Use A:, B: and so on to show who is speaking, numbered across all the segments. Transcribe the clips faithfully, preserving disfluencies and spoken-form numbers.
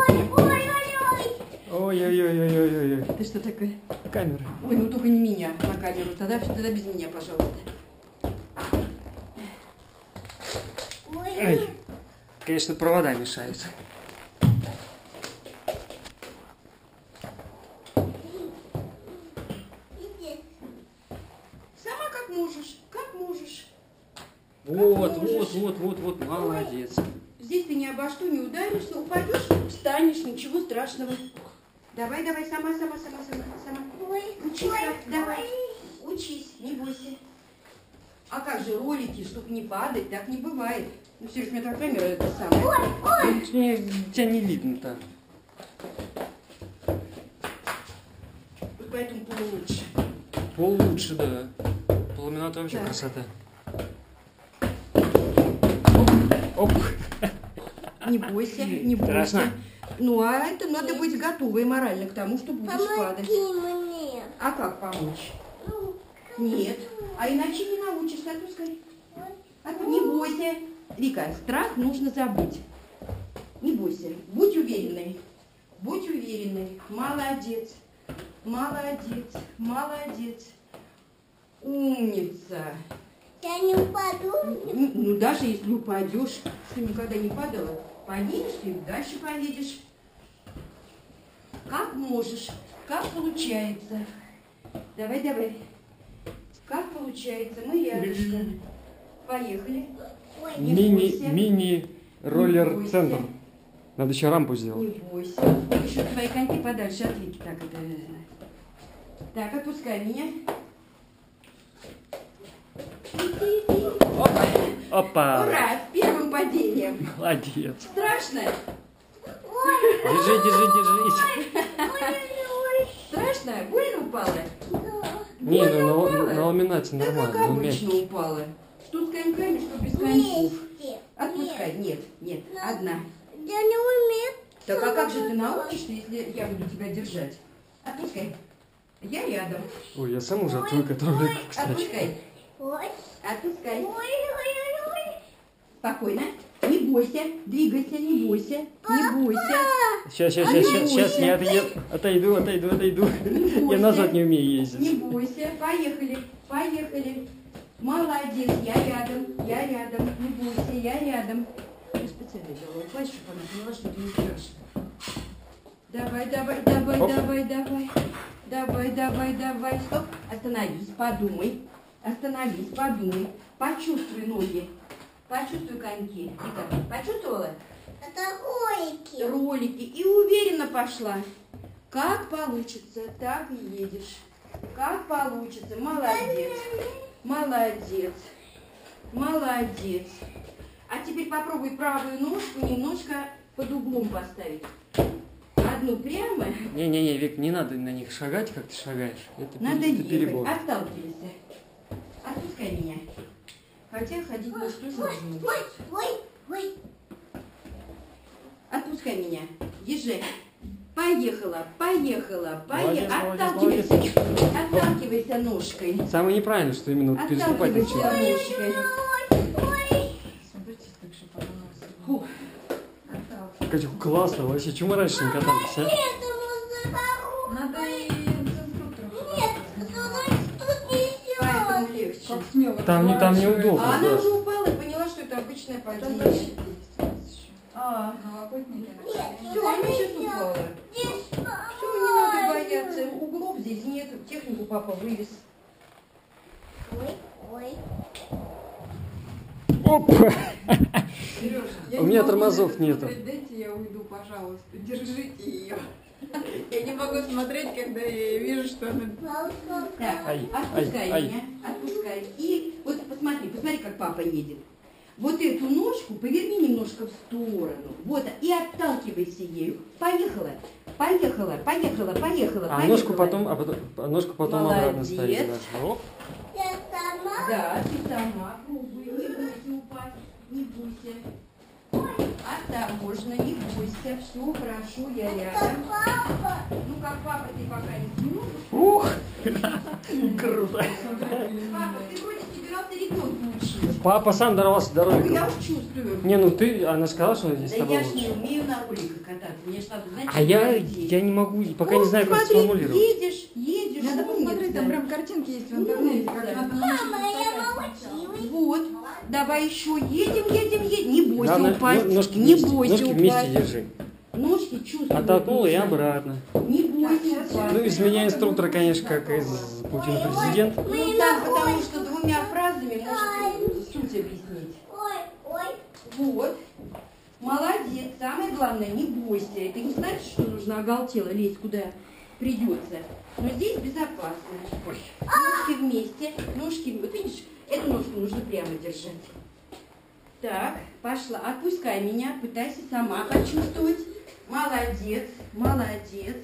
A: Ой-ой-ой-ой-ой-ой.
B: Ты что такое?
A: Камера.
B: Ой, ну только не меня на камеру. Тогда, тогда без меня, пожалуйста.
A: Ай. Конечно, провода мешают.
B: Сама как можешь, как можешь.
A: Вот,
B: Как
A: вот,
B: можешь.
A: вот, вот, вот, молодец.
B: Здесь ты ни обо что не ударишься, упадешь, встанешь, ничего страшного. Давай, давай, сама, сама, сама, сама, сама. Учись, давай, учись, не бойся. А как же ролики, чтобы не падать, так не бывает. Ну, Сереж, у меня так камера это самое.
A: Не, тебя не видно-то.
B: Поэтому получше.
A: Получше, да. Полуминута вообще
B: Так.
A: красота. Оп.
B: Не бойся, не бойся.
A: Страшно?
B: Ну, а это надо быть готовой морально к тому, что будешь падать.
C: мне.
B: А как помочь?
C: Ну,
B: Нет. А иначе не научишься, отпускай. Отпу- Не бойся. Вика, страх нужно забыть. Не бойся. Будь уверенной. Будь уверенной. Молодец. Молодец. Молодец. Умница.
C: я не упаду.
B: Ну, ну, даже если упадешь, ты никогда не падала, поедешь и дальше поедешь. Как можешь, как получается. Давай, давай. Как получается, мы рядышком. Поехали.
C: Ой,
B: Не
A: Мини,
B: бойся.
A: мини роллер центр. Надо еще рампу сделать.
B: Не бойся. Еще твои коньки подальше от Вики. Так, это... так, отпускай меня. Иди, иди.
A: Опа. Опа.
B: Ура, с первым падением.
A: Молодец.
B: Страшно?
A: Держи, держи, держись.
B: Страшно? Больно упала?
A: Не,
B: Больно
A: ну на,
B: упала?
A: на ламинате
B: Да как
A: нормально. он
B: обычно
A: мягкий.
B: упала. Что с коньками, что без коньков.
C: Вместе.
B: Отпускай. Нет, нет, одна.
C: Я не умею.
B: Так а как же ты научишься, если я буду тебя держать? Отпускай. Я рядом.
A: Ой, я сам уже отвык от ролика, кстати.
B: Отпускай.
C: Ой,
B: Отпускай.
C: ой, ой, ой.
B: Спокойно. Не бойся. Двигайся, не бойся. Не бойся.
A: Сейчас, сейчас,
B: А не
A: сейчас, сейчас,
B: бойся.
A: я отъеду, отойду, отойду, отойду.
B: Не
A: Я
B: бойся.
A: назад не умею
B: Не
A: ездить.
B: бойся. Поехали. Поехали. Молодец. Я рядом. Я рядом. Не бойся. Я рядом. Я специально делала плащ, чтобы она поняла, что это не страшно. Давай, давай, давай,
A: Оп.
B: давай, давай. Давай, давай, давай. Стоп. Остановись. Подумай. Остановись. Подумай. Почувствуй ноги. Почувствуй коньки. Вика, почувствовала?
C: Это ролики.
B: Ролики. И уверенно пошла. Как получится, так и едешь. Как получится. Молодец. Молодец. Молодец. А теперь попробуй правую ножку немножко под углом поставить. Одну прямо.
A: Не-не-не, Вик, не надо на них шагать, как ты шагаешь. Это,
B: Надо
A: пере- это
B: ехать.
A: перебор.
B: Отталкивайся. Отпускай меня. Хотя ходить может тоже
C: Ой,
B: нужно.
C: ой, ой, ой.
B: Отпускай меня. Езжай. Поехала, поехала,
A: Молодец,
B: поехала.
A: молодец,
B: Отталкивайся. Отталкивайся ножкой.
A: Самое неправильное, что именно вот переступать
B: Отталкивайся
A: ничего.
B: ножкой.
C: Ой,
B: Фу.
A: Катя, классно, вообще, чему мы раньше не катались, а?
C: это музыка.
D: Надо и инструкторов.
C: Нет, тут, тут несет.
B: Поэтому легче.
D: Как смело.
A: Там не- там неудобно.
B: А она
A: да.
B: уже упала и поняла, что это обычное
D: Там
B: падение.
D: вообще есть
B: А,
D: новогодние.
B: все, она сейчас упала.
C: Здесь
B: Все, не надо бояться. Углов здесь нет. Технику папа вывез.
C: Ой, ой.
A: Опа!
D: Сережа, я
A: У
D: не
A: меня
D: могу
A: тормозов
D: на это
A: нету.
D: смотреть. Дайте я уйду, пожалуйста. Держите ее. Я не могу смотреть, когда я вижу, что она...
B: Так,
A: Ай,
B: отпускай
A: ай, ай.
B: меня, отпускай. И вот посмотри, посмотри, как папа едет. Вот эту ножку поверни немножко в сторону. Вот, и отталкивайся ею. Поехала, поехала, поехала, поехала,
A: А
B: поехала.
A: ножку потом, а потом, а ножку потом обратно
B: Молодец.
A: ставить. Да. Оп.
C: Я сама.
B: Да, ты сама пробуй, не бойся упасть, не бойся. Осторожно, не бойся, все хорошо, я рядом.
C: Папа.
B: Ну, как папа, ты пока не сможешь.
A: Ух! Круто.
B: Папа, ты вроде собирался ребенка учить.
A: Папа сам дорвался до
B: Ну,
A: роликов.
B: я уж чувствую.
A: Не, ну ты, она сказала, что здесь с
B: Да
A: тобой
B: я ж
A: лучше.
B: не умею на роликах кататься. Мне ж надо, знаете,
A: А я,
B: людей.
A: я не могу, пока
B: О,
A: не знаю, как
B: смотри,
A: сформулировать.
B: едешь, едешь.
D: Надо
B: умница.
D: посмотреть, там прям картинки есть в интернете, как
B: Да.
D: надо
C: Мама,
D: научиться
C: я
D: стоять.
C: научилась.
B: Вот, давай еще едем, едем, едем. Не бойся
A: Главное,
B: упасть,
A: ну, ножки
B: не
A: вместе,
B: бойся
A: ножки
B: упасть.
A: вместе держи.
B: Ножки чувствуют.
A: Оттолкнула и
B: нужно.
A: обратно.
B: Не бойся упасть.
A: Ну, из меня инструктор, конечно, как из Путина президент.
B: Ну, там, потому что двумя фразами можно суть объяснить.
C: Ой, ой.
B: Вот. Молодец. Самое главное, не бойся. Это не значит, что нужно оголтело лезть куда придется. Но здесь безопасно. Ножки вместе. Ножки, вот видишь, эту ножку нужно прямо держать. Так, пошла. Отпускай меня. Пытайся сама почувствовать. Молодец. Молодец.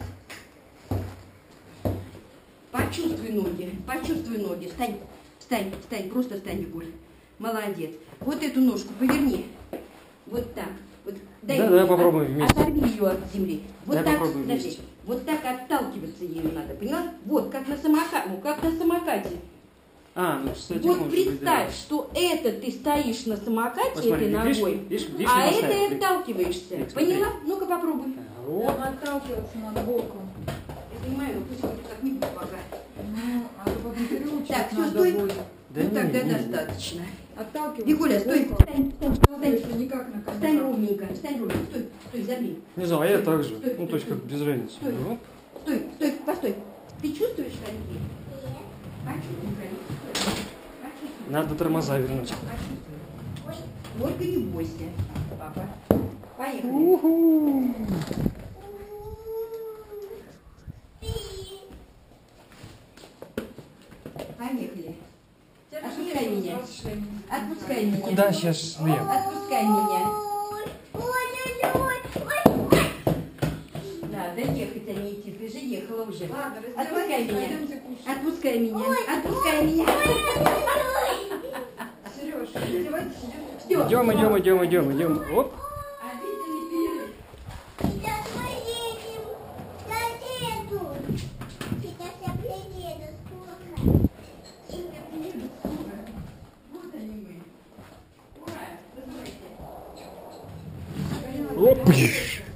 B: Почувствуй ноги. Почувствуй ноги. Встань. Встань. Встань. Просто встань, Егор. Молодец. Вот эту ножку поверни. Вот так. Вот, дай
A: Да,
B: мне,
A: давай попробуем
B: от-
A: вместе.
B: Оторви ее от земли. Вот
A: Давай
B: так,
A: попробуем
B: подожди.
A: вместе.
B: Вот так отталкиваться ею надо, поняла? Вот, как на самокате, ну, как на самокате.
A: А, ну, кстати,
B: Вот
A: может быть,
B: представь,
A: да.
B: что это ты стоишь на самокате
A: Вот смотри,
B: этой
A: видишь,
B: ногой,
A: видишь, видишь,
B: а
A: не
B: это
A: поставь.
B: и отталкиваешься.
A: Видишь, смотри.
B: Поняла? Ну-ка попробуй.
A: Вот.
D: Там отталкиваться надо боком.
B: Я понимаю, но пусть вот так не будет пока.
D: Ну, а то потом переучить
B: Так, всё,
D: надо
B: стой.
D: будет.
A: Да
B: ну
A: не,
B: тогда
A: не, не.
B: достаточно.
D: Отталкиваться
B: Викуля, стой,
D: боком.
B: встань, встань,
D: Надо,
B: встань.
D: если никак на
B: Встань
D: камеру.
B: ровненько, встань ровненько, стой, стой, забей.
A: Не знаю, а я так же.
B: Стой,
A: Ну, то есть
B: стой,
A: как без разницы.
B: стой.
A: Ну,
B: Стой, стой, постой. Ты чувствуешь коньки? Почувствуй коньки. Почувствуй.
A: надо тормоза вернуть.
B: Почувствуй. Только не бойся, папа. Поехали. Поехали. Отпускай меня. Отпускай меня.
A: Куда сейчас слева?
B: Отпускай меня.
C: Ой, ой, ой, ой, ой.
B: Надо ехать, а не идти. Ты же ехала уже.
D: Ладно,
B: Отпускай
D: раздевайся,
B: меня.
D: пойдемте кушать.
B: Отпускай меня. Отпускай меня.
D: Сереж, раздевайтесь, идем.
B: Все.
A: Идем, идем, идем, идем, идем. Оп.
B: Обеденный перерыв.
C: Сейчас мы едем на деду. Сейчас я приеду скоро.
B: Я приеду скоро. Вот они мы. Ура! Позвольте.
A: Оп.